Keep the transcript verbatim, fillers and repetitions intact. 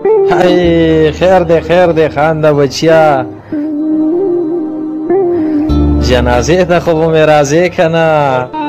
های خیر دی خیر دی خانده بچیا جنازه ته خو به مې راځې که نه